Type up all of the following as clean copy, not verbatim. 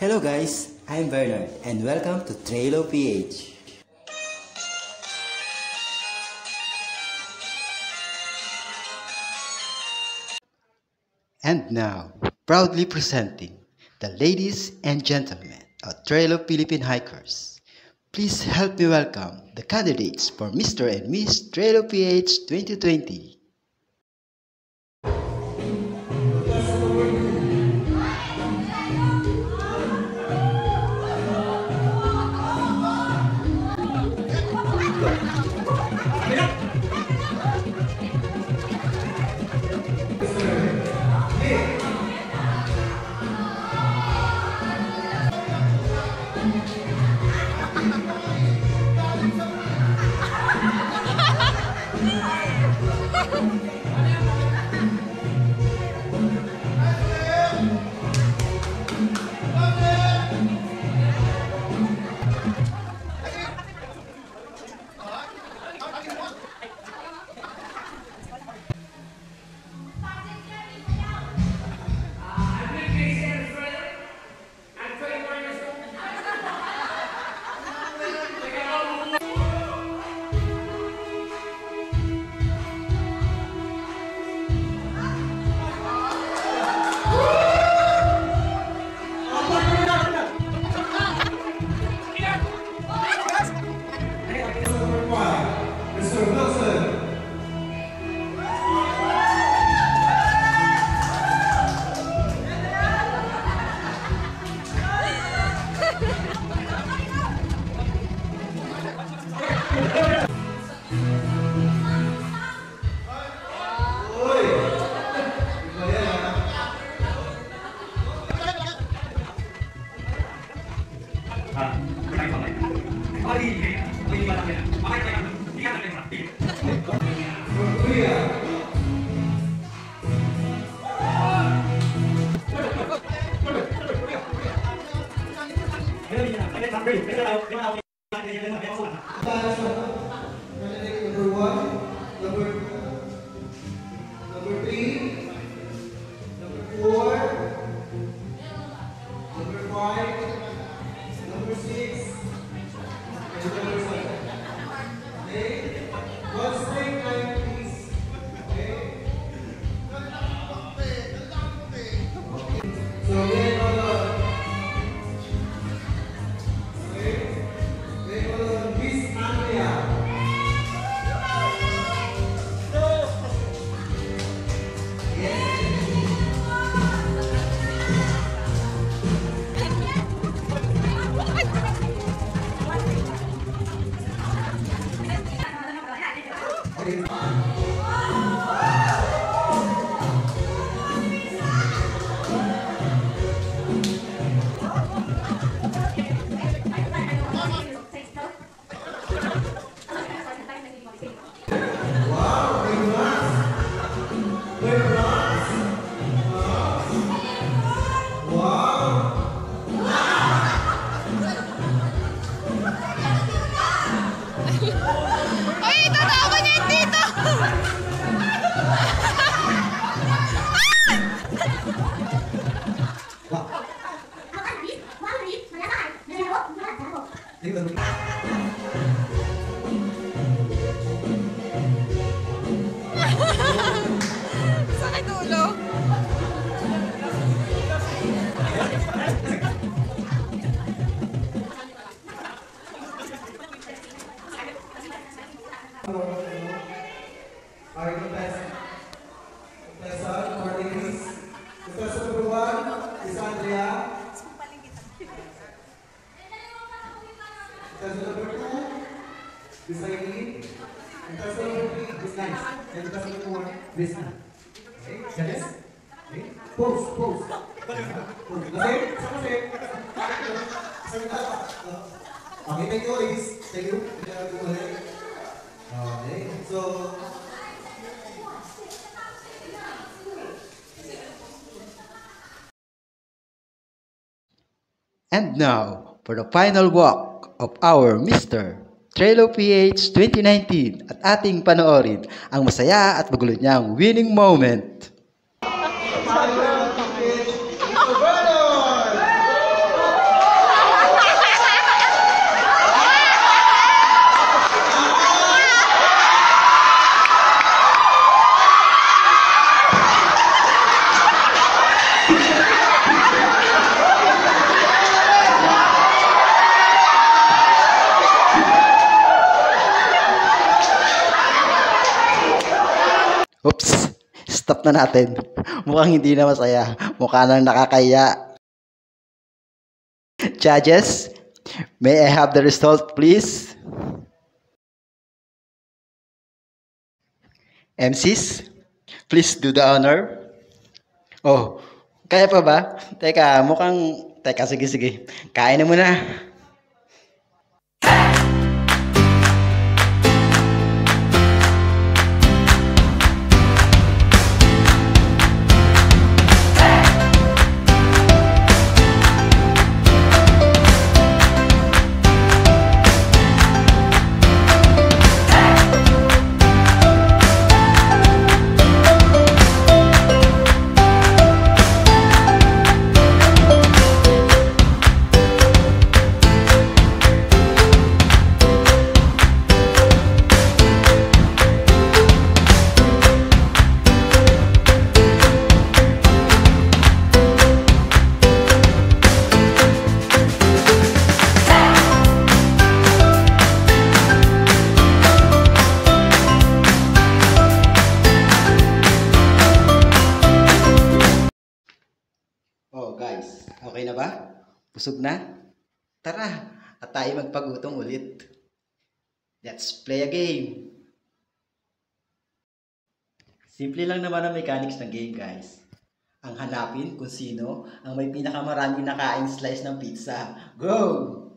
Hello guys, I'm Bernard and welcome to Trelo PH. And now, proudly presenting the ladies and gentlemen of Trelo Philippine Hikers. Please help me welcome the candidates for Mr. and Miss Trelo PH 2020. Sakit ulo. Contestant number 1 is Andrea. Contestant number 2 is Aileen. Contestant number 3 is Nice. And contestant number 1 is Anna. Okay? Yes? Okay? Pose. Pose. Okay? Okay, thank you ladies. Thank you. Okay, so And now, for the final walk of our Mr. Trelo PH 2019 at ating panoorin ang masaya at magulo niyang winning moment. Stop na natin. Mukhang hindi na masaya. Mukha nang nakakaya. Judges, may I have the result, please? MCs, please do the honor. Oh, kaya pa ba? Teka, sige. Kain na muna. Oh guys, okay na ba? Busog na? Tara, at tayo magpagutom ulit. Let's play a game. Simple lang naman ang mechanics ng game, guys. Ang hanapin kung sino ang may pinakamaraming nakaing slice ng pizza. Go!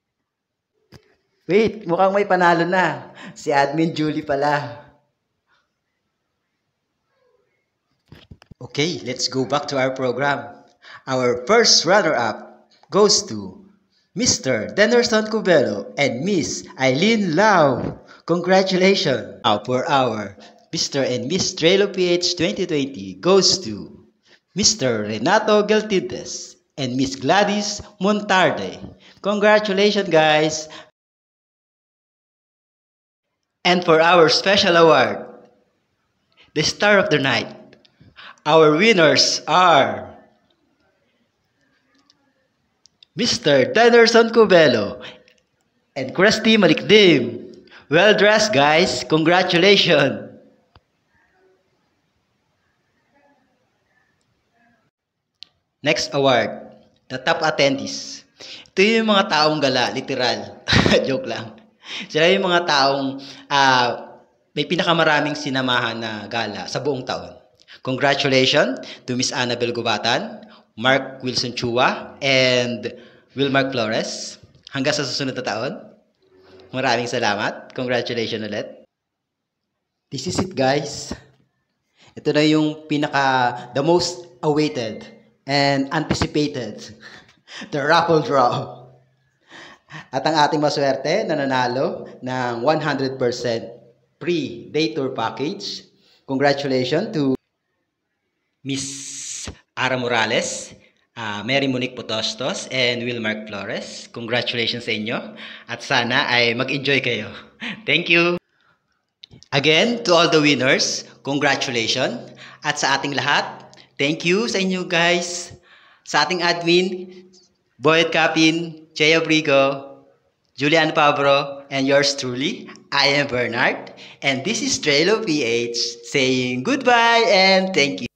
Wait, mukhang may panalo na. Si Admin Julie pala. Okay, let's go back to our program. Our first runner-up goes to Mr. Denerson Cubelo and Miss Eileen Lau. Congratulations! Now for our Mr. and Miss Trelo PH 2020 goes to Mr. Renato Geltides and Miss Gladys Montarde. Congratulations, guys! And for our special award, the Star of the Night, our winners are Mr. Denerson Cubelo and Christy Malikdim. Well dressed, guys. Congratulations. Next award, the top attendees. Ito yung mga taong gala, literal. Joke lang. Sila yung mga taong may pinakamaraming sinamahan na gala sa buong taon. Congratulations to Miss Annabel Gubatan, Mark Wilson Chua, and Wilmark Flores. Hanggang sa susunod na taon. Maraming salamat. Congratulations ulit. This is it, guys. Ito na yung the most awaited and anticipated, the raffle draw. At ang ating maswerte na nanalo ng 100% free day tour package. Congratulations to Miss Ara Morales, Mary Monique Potostos, and Wilmark Flores. Congratulations sa inyo. At sana ay mag-enjoy kayo. Thank you. Again, to all the winners, congratulations. At sa ating lahat, thank you sa inyo, guys. Sa ating admin, Boyd Capin, Chea Brigo, Julian Pabro, and yours truly, I am Bernard. And this is Trelo PH saying goodbye and thank you.